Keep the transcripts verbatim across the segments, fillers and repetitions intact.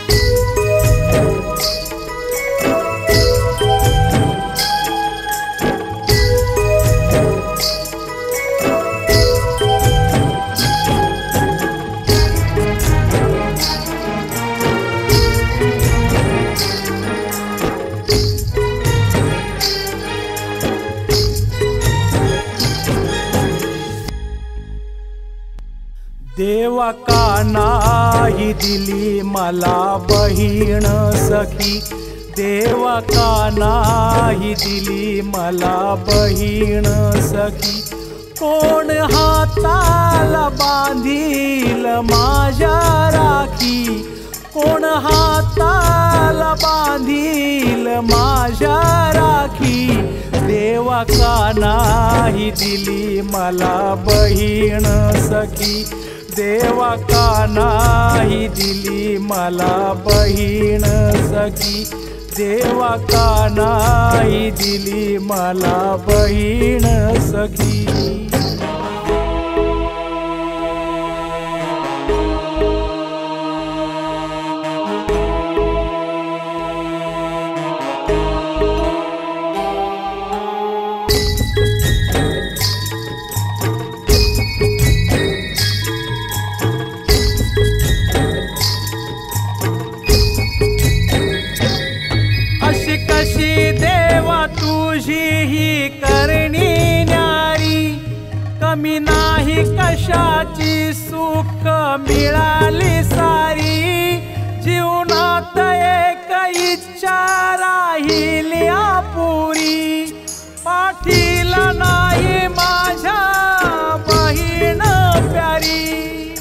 देवा का नाही दिली मला बहीण सखी, देवा का नाही दिली मला बहीण सखी। कोण हाताला बांधील माझ्या राखी, कोण हाताला बांधील माझ्या राखी। देवा का नाही दिली मला बहीण सखी, देवा का नाही दिली मला बहीण सखी, देवा का नाही दिली मला बहीण सखी। तुझी ही करणी न्यारी, कमी नाही कशाची सुख मिळाली सारी। जीवनात एक इच्छा राहिली अपुरी, पाठीला नाही माझ्या बहीण प्यारी।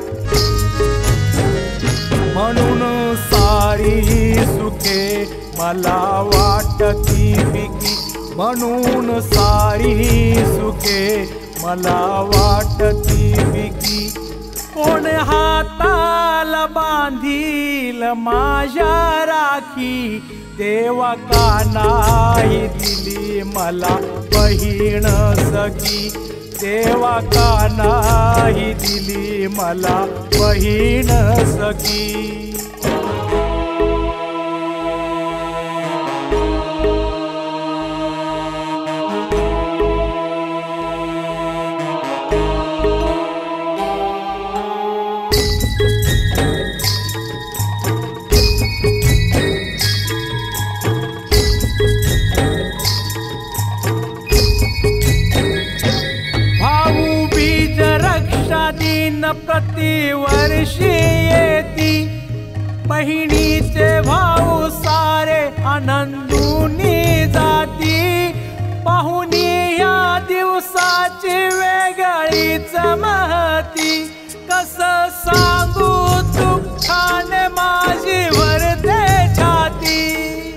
म्हणून सारी सुखे मला वाटती फिकी, म्हणून सारी सुखे मला वाटती फिकी। कोण हाताला बांधील माझ्या राखी, देवा का नाही दिली मला बहीण सखी, देवा का नाही दिली मला बहीण सखी। दिन प्रतिवर्षी येती, बहिणीचे भाऊ सारे आनंदूनी जाती। पाहुणी या दिवसाची वेगळीच महती, कस सांगू दुःखाने माझी भरते छाती।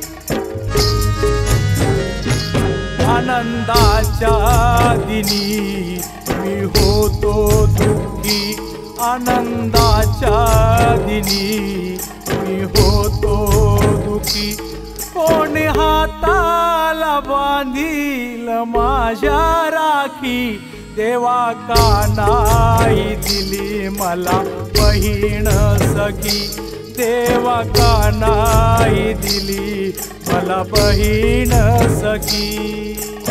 आनंदाच्या दिनी मी होतो दुःखी, आनंदाच्या दिनी मी होतो दुःखी। कोण हाताला बांधील माझ्या राखी, देवा का नाही दिली मला बहीण सखी, देवा का नाही दिली मला बहीण सखी।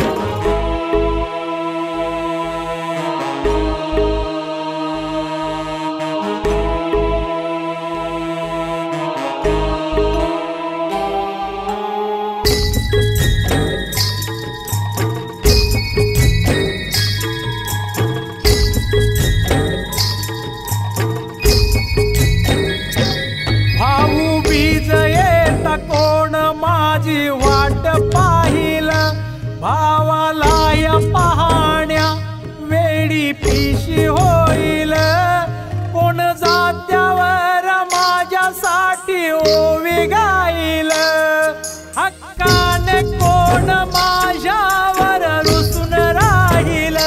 माझी वाट पाहिल भावाला या पाहण्या वेडी पिशी होईल। कोण जात्यावर माझ्यासाठी ओवी गाईल, हक्काने कोण माझ्यावर रुसून राहील।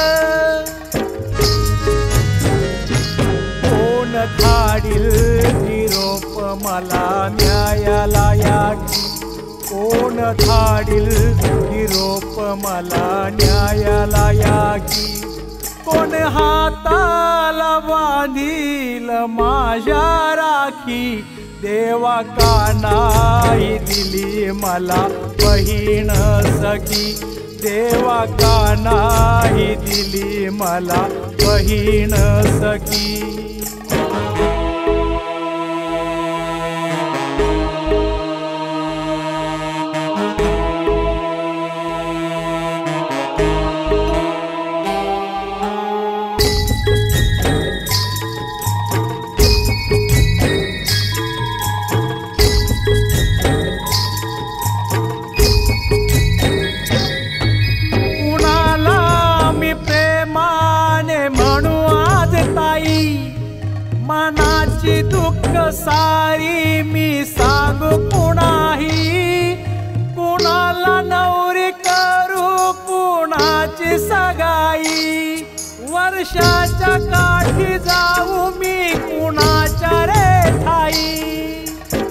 कोण धाडील निरोप मला न्यायाला याची, कोण धाडील निरोप मला न्यायाला याची। कोण हाताला बांधील माझ्या राखी, देवा का नाही दिली मला बहीण सखी, देवा का नाही दिली मला बहीण सखी। मनाची दुःख सारी मी सांगू कुणाही, कुणाला नवरी करू कुणाची सगाई, वर्षाच्या काठी जाऊ मी कुणाच्या रे ठाई।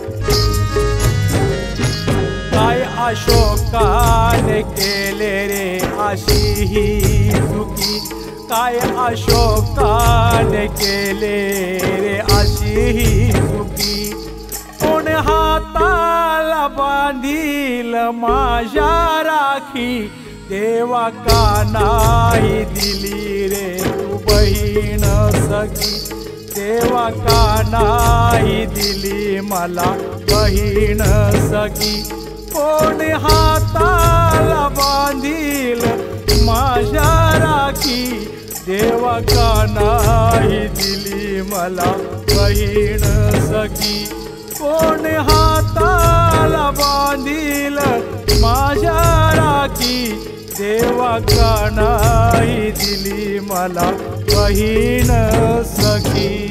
काय अशोकाने केले रे अशी ही चुकी, काय अशोकाने केले रे अशी ही चुकी, कोण हाताला बांधील माझ्या राखी, देवा का नाही दिली रे तू बहीण सखी, देवा का नाही दिली मला बहीण सखी, कोण हाताला बांधील माझ्या राखी, देवा का नाही दिली मला बहीण सखी, कोण हाताला बांधील माझ्या राखी, देवा का नाही दिली मला बहीण सखी।